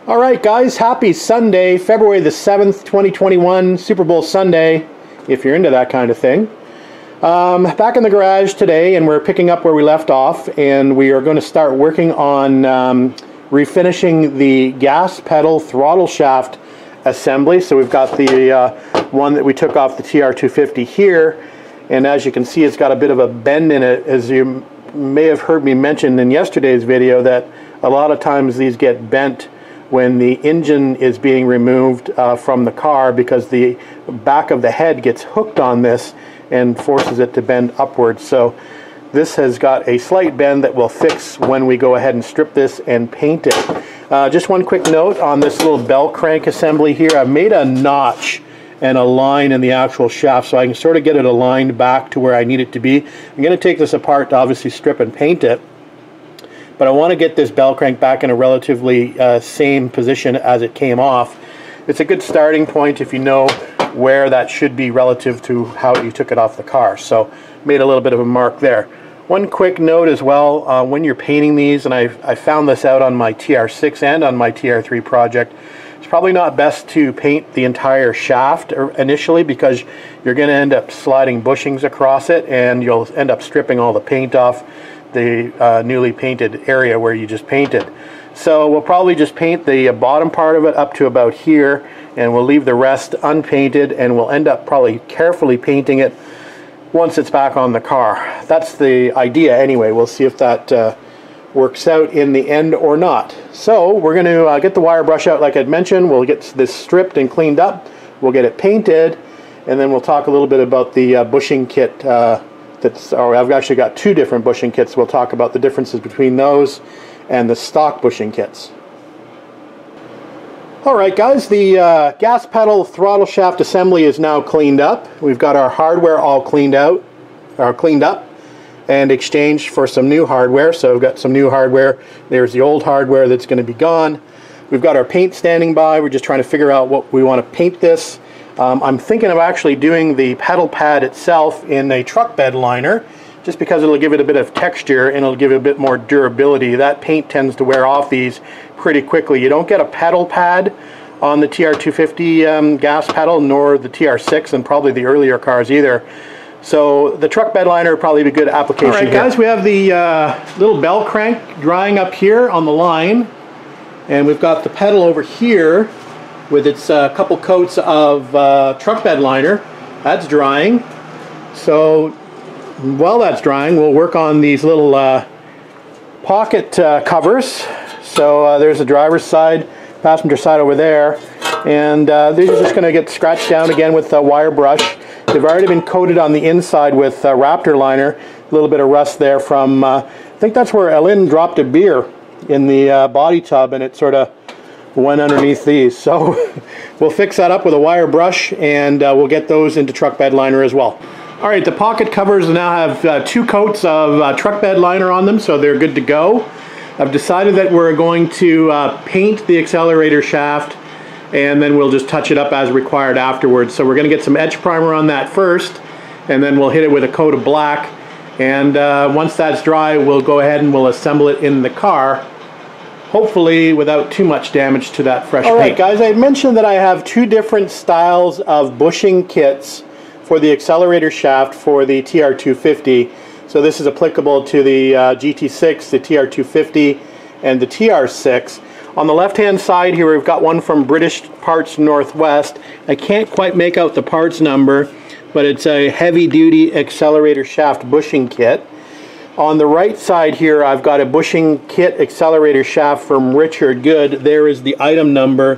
All right, guys, happy Sunday, February the 7th, 2021, Super Bowl Sunday, if you're into that kind of thing. Back in the garage today, and we're picking up where we left off, and we are going to start working on refinishing the gas pedal throttle shaft assembly. So we've got the one that we took off the TR250 here, and as you can see, it's got a bit of a bend in it. As you may have heard me mention in yesterday's video, that a lot of times these get bent when the engine is being removed from the car, because the back of the head gets hooked on this and forces it to bend upwards. So this has got a slight bend that we'll fix when we go ahead and strip this and paint it. Just one quick note on this little bell crank assembly here. I've made a notch and a line in the actual shaft so I can sort of get it aligned back to where I need it to be. I'm going to take this apart to obviously strip and paint it, but I want to get this bell crank back in a relatively same position as it came off. It's a good starting point if you know where that should be relative to how you took it off the car. So made a little bit of a mark there. One quick note as well, when you're painting these, and I found this out on my TR6 and on my TR3 project, it's probably not best to paint the entire shaft initially, because you're going to end up sliding bushings across it and you'll end up stripping all the paint off the newly painted area where you just painted. So we'll probably just paint the bottom part of it up to about here, and we'll leave the rest unpainted, and we'll end up probably carefully painting it once it's back on the car. That's the idea anyway. We'll see if that works out in the end or not. So we're going to get the wire brush out like I'd mentioned. We'll get this stripped and cleaned up. We'll get it painted, and then we'll talk a little bit about the bushing kit. I've actually got two different bushing kits. We'll talk about the differences between those and the stock bushing kits. Alright guys, the gas pedal throttle shaft assembly is now cleaned up. We've got our hardware all cleaned up and exchanged for some new hardware. So we've got some new hardware. There's the old hardware that's going to be gone. We've got our paint standing by. We're just trying to figure out what we want to paint this. I'm thinking of actually doing the pedal pad itself in a truck bed liner, just because it'll give it a bit of texture and it'll give it a bit more durability. That paint tends to wear off these pretty quickly. You don't get a pedal pad on the TR250 gas pedal, nor the TR6, and probably the earlier cars either. So the truck bed liner would probably be a good application. All right, guys, we have the little bell crank drying up here on the line, and we've got the pedal over here with its couple coats of truck bed liner. That's drying. So while that's drying, we'll work on these little pocket covers. So there's the driver's side, passenger side over there, and these are just going to get scratched down again with a wire brush. They've already been coated on the inside with Raptor liner. A little bit of rust there from, I think that's where Ellen dropped a beer in the body tub, and it sort of went underneath these. So we'll fix that up with a wire brush, and we'll get those into truck bed liner as well. All right, the pocket covers now have two coats of truck bed liner on them, so they're good to go. I've decided that we're going to paint the accelerator shaft, and then we'll just touch it up as required afterwards. So we're going to get some etch primer on that first, and then we'll hit it with a coat of black, and once that's dry, we'll go ahead and we'll assemble it in the car, hopefully without too much damage to that fresh paint. All right, guys, I mentioned that I have two different styles of bushing kits for the accelerator shaft for the TR250. So this is applicable to the GT6, the TR250, and the TR6. On the left-hand side here, we've got one from British Parts Northwest. I can't quite make out the parts number, but it's a heavy-duty accelerator shaft bushing kit. On the right side here, I've got a bushing kit accelerator shaft from Richard Good. There is the item number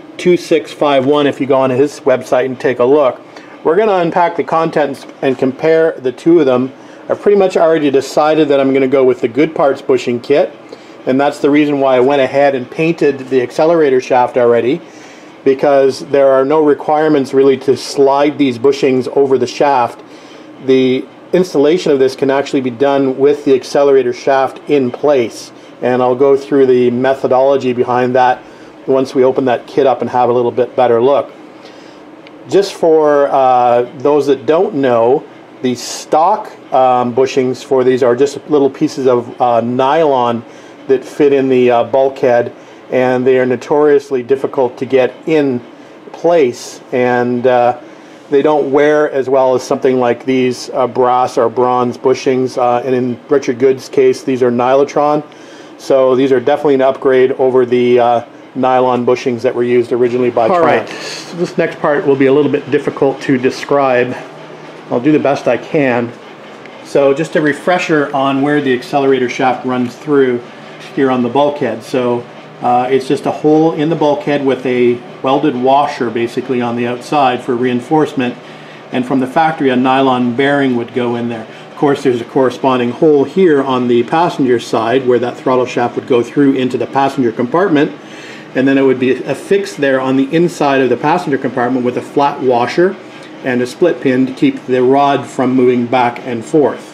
2651 if you go on his website and take a look. We're going to unpack the contents and compare the two of them. I've pretty much already decided that I'm going to go with the Goodparts bushing kit, and that's the reason why I went ahead and painted the accelerator shaft already, because there are no requirements really to slide these bushings over the shaft. The installation of this can actually be done with the accelerator shaft in place, and I'll go through the methodology behind that once we open that kit up and have a little bit better look. Just for those that don't know, the stock bushings for these are just little pieces of nylon that fit in the bulkhead, and they are notoriously difficult to get in place, and they don't wear as well as something like these brass or bronze bushings, and in Richard Good's case these are Nylotron, so these are definitely an upgrade over the nylon bushings that were used originally by Triumph. Alright, so this next part will be a little bit difficult to describe. I'll do the best I can. So just a refresher on where the accelerator shaft runs through here on the bulkhead. So it's just a hole in the bulkhead with a welded washer basically on the outside for reinforcement, and from the factory a nylon bearing would go in there. Of course there's a corresponding hole here on the passenger side where that throttle shaft would go through into the passenger compartment, and then it would be affixed there on the inside of the passenger compartment with a flat washer and a split pin to keep the rod from moving back and forth.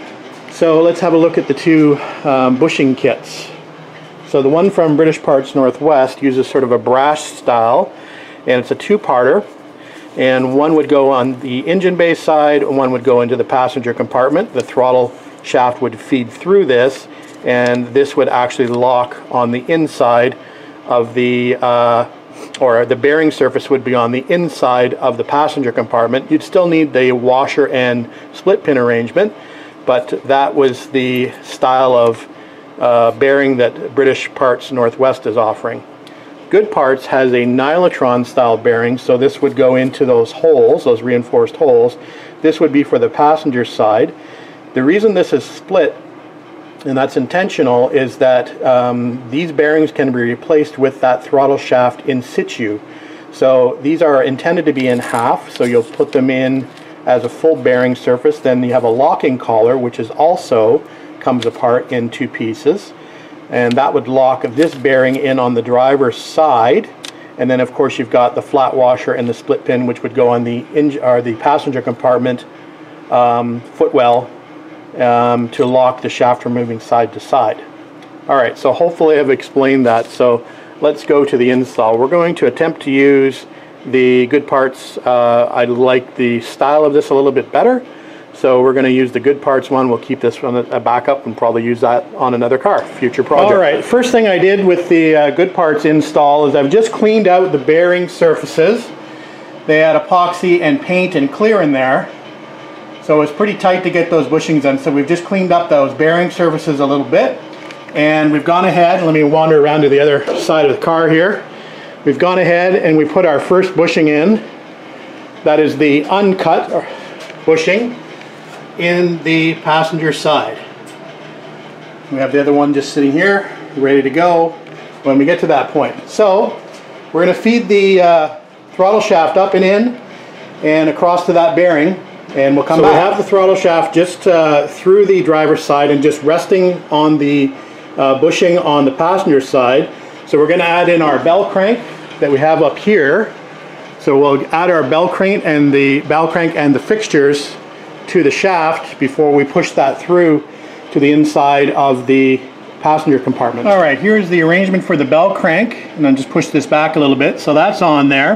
So let's have a look at the two bushing kits. So the one from British Parts Northwest uses sort of a brass style, and it's a two-parter, and one would go on the engine bay side and one would go into the passenger compartment. The throttle shaft would feed through this, and this would actually lock on the inside of the or the bearing surface would be on the inside of the passenger compartment. You'd still need the washer and split pin arrangement, but that was the style of bearing that British Parts Northwest is offering. Goodparts has a Nylotron style bearing, so this would go into those holes, those reinforced holes. This would be for the passenger side. The reason this is split, and that's intentional, is that these bearings can be replaced with that throttle shaft in situ. So these are intended to be in half, so you'll put them in as a full bearing surface. Then you have a locking collar, which is also comes apart in two pieces, and that would lock this bearing in on the driver's side. And then of course you've got the flat washer and the split pin, which would go on the passenger compartment footwell to lock the shaft from moving side to side. Alright, so hopefully I've explained that. So let's go to the install. We're going to attempt to use the Goodparts. I like the style of this a little bit better, so we're going to use the Goodparts one. We'll keep this one a backup and probably use that on another car, future project. Alright, first thing I did with the Goodparts install is I've just cleaned out the bearing surfaces. They had epoxy and paint and clear in there, so it's pretty tight to get those bushings in. So we've just cleaned up those bearing surfaces a little bit, and we've gone ahead, let me wander around to the other side of the car here. We've gone ahead and we put our first bushing in. That is the uncut bushing in the passenger side. We have the other one just sitting here, ready to go when we get to that point. So we're going to feed the throttle shaft up and in and across to that bearing, and we'll come back. So we have the throttle shaft just through the driver's side and just resting on the bushing on the passenger side. So we're going to add in our bell crank that we have up here. So we'll add our bell crank and the fixtures to the shaft before we push that through to the inside of the passenger compartment. Alright, here's the arrangement for the bell crank, and I'll just push this back a little bit. So that's on there,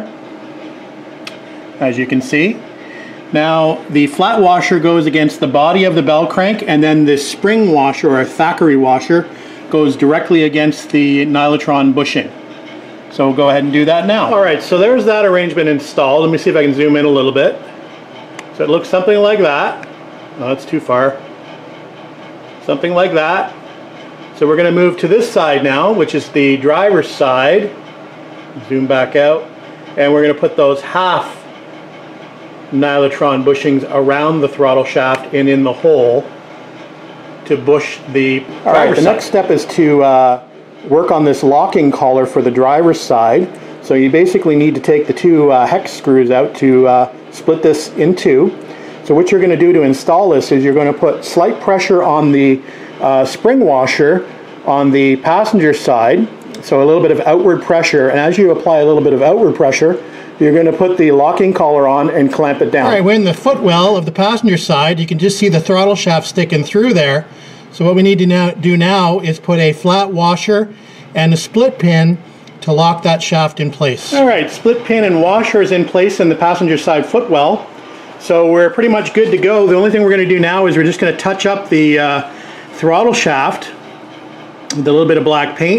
as you can see. Now the flat washer goes against the body of the bell crank, and then this spring washer, or a Thackeray washer, goes directly against the Nylotron bushing. So we'll go ahead and do that now. Alright, so there's that arrangement installed. Let me see if I can zoom in a little bit. So it looks something like that. Oh, that's too far. Something like that. So we're going to move to this side now, which is the driver's side. Zoom back out. And we're going to put those half Nylotron bushings around the throttle shaft and in the hole to bush the driver's side. Alright, the next step is to work on this locking collar for the driver's side. So you basically need to take the two hex screws out to split this in two. So what you're going to do to install this is you're going to put slight pressure on the spring washer on the passenger side, so a little bit of outward pressure, and as you apply a little bit of outward pressure, you're going to put the locking collar on and clamp it down. Alright, we're in the footwell of the passenger side. You can just see the throttle shaft sticking through there. So what we need to do now is put a flat washer and a split pin to lock that shaft in place. Alright, split pin and washer is in place in the passenger side footwell. So we're pretty much good to go. The only thing we're going to do now is we're just going to touch up the throttle shaft with a little bit of black paint.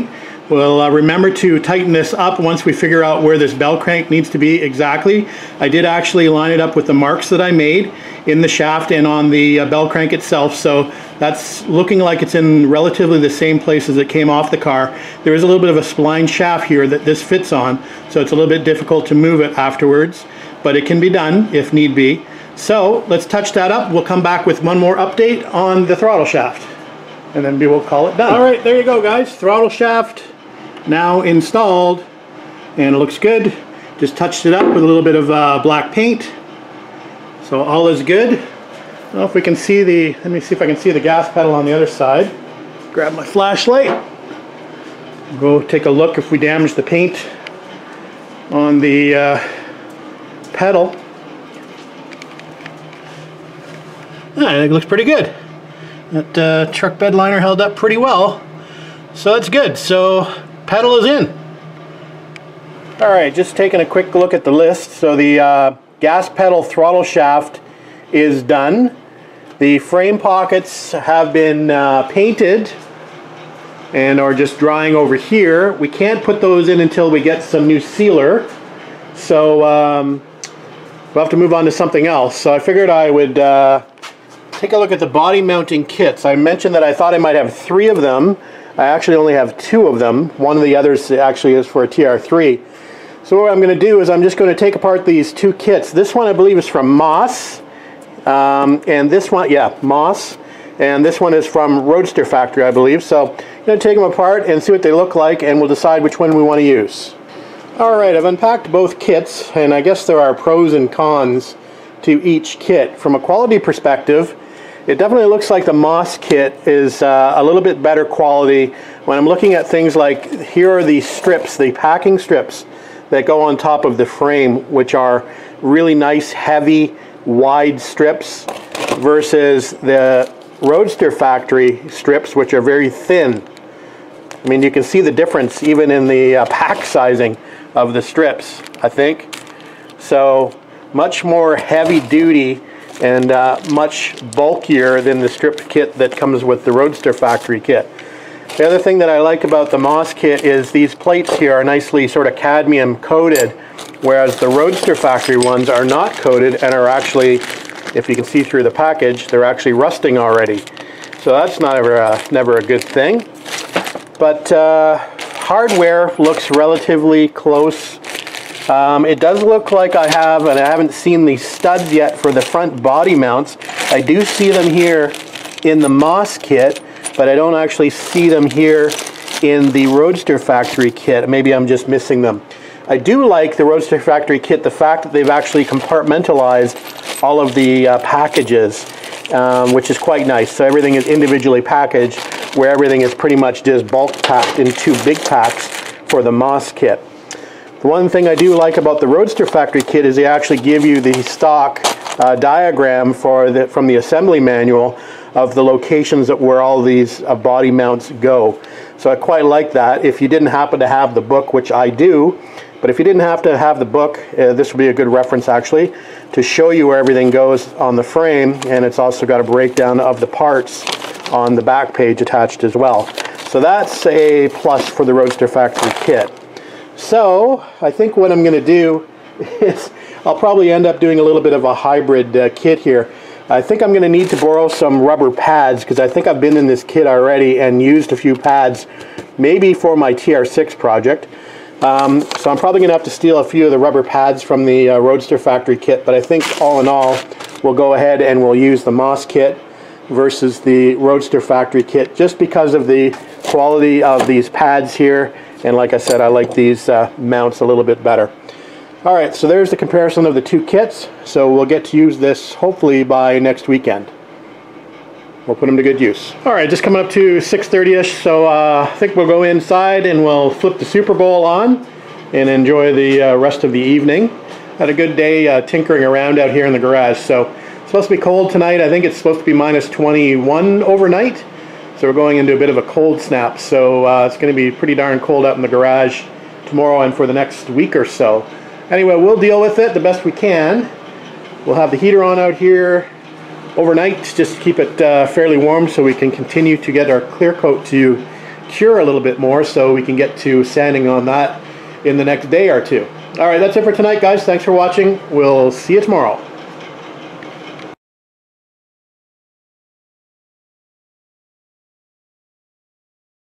We'll remember to tighten this up once we figure out where this bell crank needs to be exactly. I did actually line it up with the marks that I made in the shaft and on the bell crank itself, so that's looking like it's in relatively the same place as it came off the car. There is a little bit of a spline shaft here that this fits on, so it's a little bit difficult to move it afterwards, but it can be done if need be. So let's touch that up. We'll come back with one more update on the throttle shaft, and then we will call it done. All right, there you go, guys. Throttle shaft now installed, and it looks good. Just touched it up with a little bit of black paint, so all is good. I don't know if we can see the, let me see if I can see the gas pedal on the other side. Grab my flashlight, go take a look if we damage the paint on the pedal. I think it looks pretty good. That truck bed liner held up pretty well, so that's good. So pedal is in. All right, just taking a quick look at the list. So the gas pedal throttle shaft is done. The frame pockets have been painted and are just drying over here. We can't put those in until we get some new sealer, so we'll have to move on to something else. So I figured I would take a look at the body mounting kits. I mentioned that I thought I might have 3 of them. I actually only have 2 of them. One of the others actually is for a TR3. So what I'm going to do is I'm just going to take apart these 2 kits. This one I believe is from Moss, and this one, yeah, Moss, and this one is from Roadster Factory, I believe. So I'm going to take them apart and see what they look like, and we'll decide which one we want to use. Alright, I've unpacked both kits, and I guess there are pros and cons to each kit. From a quality perspective, it definitely looks like the Moss kit is a little bit better quality. When I'm looking at things like, here are the strips, the packing strips that go on top of the frame, which are really nice, heavy, wide strips, versus the Roadster Factory strips, which are very thin. I mean, you can see the difference even in the pack sizing of the strips, I think. So much more heavy duty and much bulkier than the stripped kit that comes with the Roadster Factory kit. The other thing that I like about the Moss kit is these plates here are nicely sort of cadmium coated, whereas the Roadster Factory ones are not coated and are actually, if you can see through the package, they're actually rusting already. So that's never a good thing. But hardware looks relatively close. It does look like I have, and I haven't seen the studs yet for the front body mounts. I do see them here in the Moss kit, but I don't actually see them here in the Roadster Factory kit. Maybe I'm just missing them. I do like the Roadster Factory kit, the fact that they've actually compartmentalized all of the packages, which is quite nice. So everything is individually packaged, where everything is pretty much just bulk packed in 2 big packs for the Moss kit. The one thing I do like about the Roadster Factory kit is they actually give you the stock diagram from the assembly manual of the locations where all these body mounts go. So I quite like that. If you didn't happen to have the book, which I do, but if you didn't have to have the book, this would be a good reference actually to show you where everything goes on the frame, and it's also got a breakdown of the parts on the back page attached as well. So that's a plus for the Roadster Factory kit. So I think what I'm going to do is I'll probably end up doing a little bit of a hybrid kit here. I think I'm going to need to borrow some rubber pads, because I think I've been in this kit already and used a few pads, maybe for my TR6 project. So I'm probably going to have to steal a few of the rubber pads from the Roadster Factory kit, but I think all in all we'll go ahead and we'll use the Moss kit versus the Roadster Factory kit, just because of the quality of these pads here, and like I said, I like these mounts a little bit better. Alright, so there's the comparison of the 2 kits, so we'll get to use this hopefully by next weekend. We'll put them to good use. Alright, just coming up to 6:30ish, so I think we'll go inside and we'll flip the Super Bowl on and enjoy the rest of the evening. Had a good day tinkering around out here in the garage. So it's supposed to be cold tonight. I think it's supposed to be -21 overnight. So we're going into a bit of a cold snap. So it's going to be pretty darn cold out in the garage tomorrow and for the next week or so. Anyway, we'll deal with it the best we can. We'll have the heater on out here overnight just to keep it fairly warm, so we can continue to get our clear coat to cure a little bit more so we can get to sanding on that in the next day or two. All right, that's it for tonight, guys. Thanks for watching. We'll see you tomorrow.